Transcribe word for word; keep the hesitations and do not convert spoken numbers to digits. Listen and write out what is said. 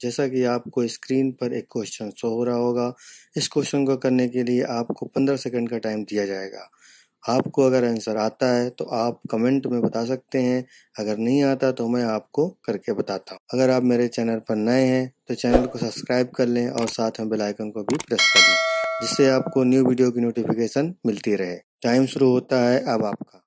जैसा कि आपको स्क्रीन पर एक क्वेश्चन शो हो रहा होगा। इस क्वेश्चन को करने के लिए आपको पंद्रह सेकंड का टाइम दिया जाएगा। आपको अगर आंसर आता है तो आप कमेंट में बता सकते हैं, अगर नहीं आता तो मैं आपको करके बताता हूँ। अगर आप मेरे चैनल पर नए हैं तो चैनल को सब्सक्राइब कर लें और साथ में बेल आइकन को भी प्रेस कर लें, जिससे आपको न्यू वीडियो की नोटिफिकेशन मिलती रहे। टाइम शुरू होता है अब आपका।